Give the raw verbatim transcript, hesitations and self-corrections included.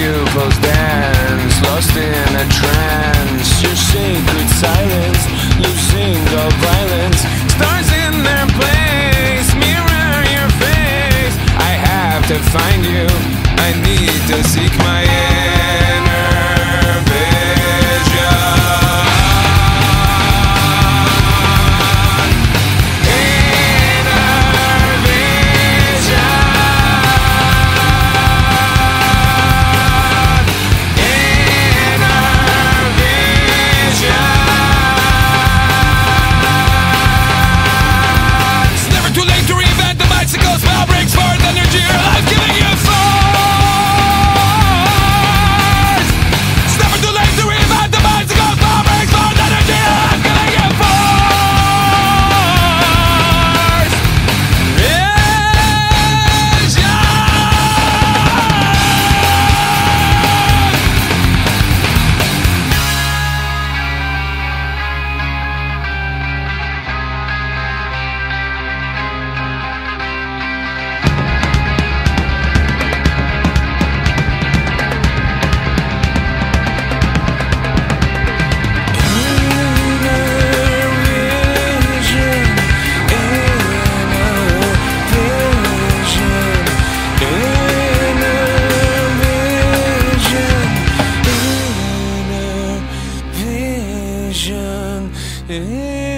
pupils dance, lost in a trance. Your sacred silence, losing all violence. Stars in their place, mirror your face. I have to find you, I need to seek my inner vision. Yeah.